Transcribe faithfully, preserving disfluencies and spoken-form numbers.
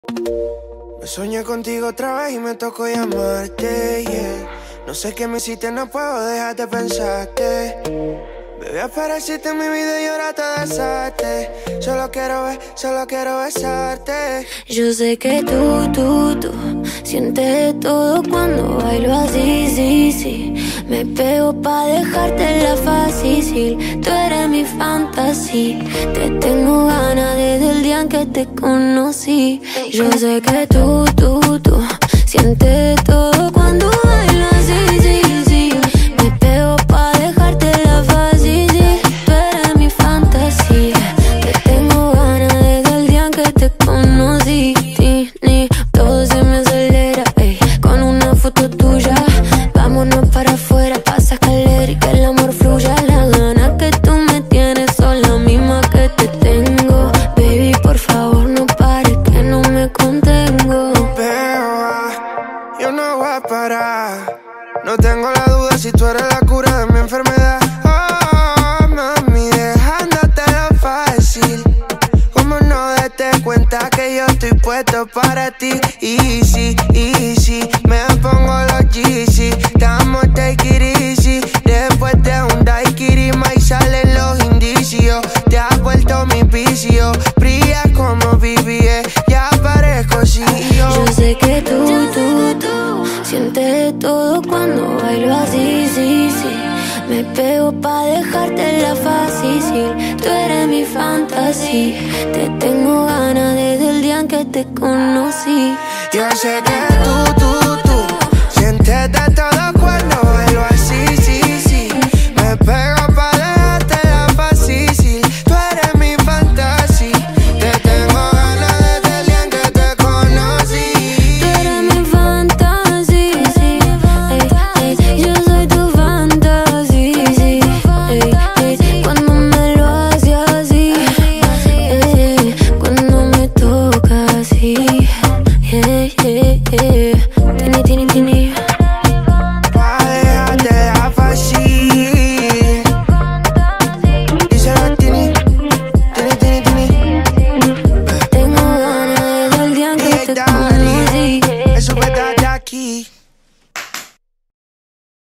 Me soñé contigo otra vez y me tocó llamarte, yeah. No sé qué me hiciste, no puedo dejar de pensarte. Bebé, apareciste en mi vida y ahora te besaste. Solo quiero ver, solo quiero besarte. Yo sé que tú, tú, tú sientes todo cuando bailo así, sí, sí. Me pego pa' dejártela fácil. Tú eres mi fantasía. Te tengo ganas desde el día en que te conocí. Yo sé que tú, tú, tú sientes todo cuando bailo así, sí, sí. Me pego pa' dejártela fácil. Tú eres mi fantasía. Te tengo ganas desde el día en que te conocí. Todo se me acelera, ey, con una foto tuya. Vámonos para afuera, pasa escalera y que el amor fluya. La gana que tú me tienes son las mismas que te tengo. Baby, por favor no pares que no me contengo. Beba, yo no voy a parar. No tengo la duda si tú eres la cura de mi enfermedad. Oh, mami, dejándotelo fácil. Como no date cuenta que yo estoy puesto para ti. Easy, easy, me pongo los Yeezy. Estamos take it easy. Después de un daiquiri y salen los indicios. Te has vuelto mi vicio. Brilla como B B A, ya parezco C E O. Yo sé que tú, tú, tú sientes todo cuando bailo así, sí, sí. Me pego pa' dejártela fácil. Tú eres mi fantasía. Te tengo ganas desde el día en que te conocí. Yo sé que tú, tú, tú sientes de todo cuando bailo así, sí, sí. Me pego pa' dejártela fácil. Tú eres mi fantasía. Te tengo ganas desde el día en que te conocí. Tú eres mi fantasía, sí. Ey, ey, yo soy tu fantasía, sí. Ey, ey, cuando me lo haces así, ey, cuando me toca así, yeah, yeah, yeah. Tini, tini, tini.